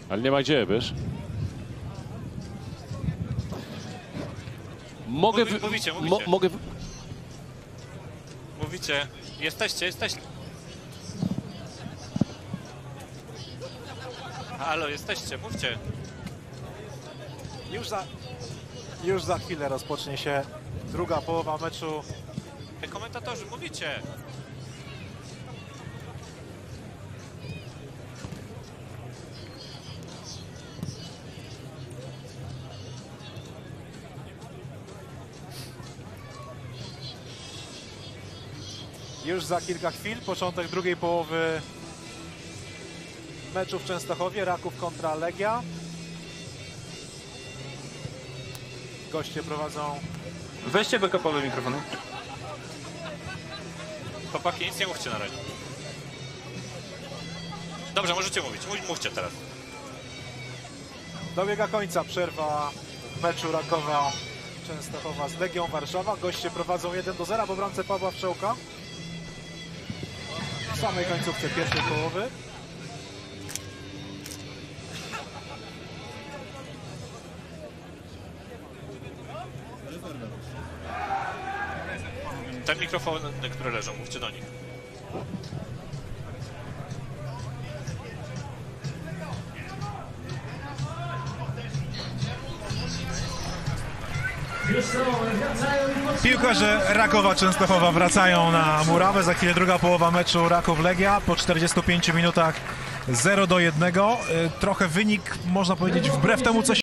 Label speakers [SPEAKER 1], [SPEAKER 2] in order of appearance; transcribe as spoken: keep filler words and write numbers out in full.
[SPEAKER 1] Ale nie ma gdzie, wiesz? Mogę...
[SPEAKER 2] Mówi, mówicie,
[SPEAKER 1] Mo
[SPEAKER 2] mówicie.
[SPEAKER 1] mogę...
[SPEAKER 2] Mówicie. Jesteście, jesteście. Halo, jesteście, mówcie.
[SPEAKER 3] Już za, już za chwilę rozpocznie się druga połowa meczu.
[SPEAKER 2] Te komentatorzy, mówicie.
[SPEAKER 3] Już za kilka chwil początek drugiej połowy meczu w Częstochowie. Raków kontra Legia. Goście prowadzą.
[SPEAKER 4] Weźcie backupowe mikrofony.
[SPEAKER 2] Chłopaki, nic nie mówcie na razie. Dobrze, możecie mówić. Mów- Mówcie teraz.
[SPEAKER 3] Dobiega końca przerwa w meczu Rakowa Częstochowa z Legią Warszawa. Goście prowadzą jeden do zera po bramce Pawła Wszołka. W samej końcówce pierwszej połowy.
[SPEAKER 2] Te mikrofony, które leżą, mówcie do nich.
[SPEAKER 3] Piłkarze Rakowa Częstochowa wracają na murawę. Za chwilę druga połowa meczu Raków-Legia. Po czterdziestu pięciu minutach zero do jednego. Trochę wynik, można powiedzieć, wbrew temu, co się